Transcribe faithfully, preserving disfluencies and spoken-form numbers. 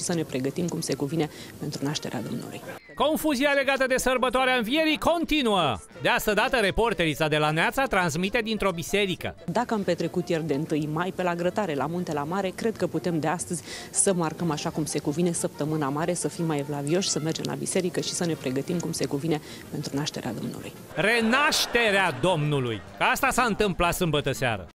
și să ne pregătim cum se cuvine pentru nașterea Domnului. Confuzia legată de sărbătoarea Învierii continuă. De asta dată, reporterița de la Neața transmite dintr-o biserică. Dacă am petrecut ieri de întâi mai pe la Grătare, la Munte la Mare, cred că putem de astăzi să marcăm așa cum se cuvine săptămâna mare, să fim mai evlavioși, să mergem la biserică și să ne pregătim cum se cuvine pentru nașterea Domnului. Renașterea Domnului. Asta s-a întâmplat sâmbătă seară.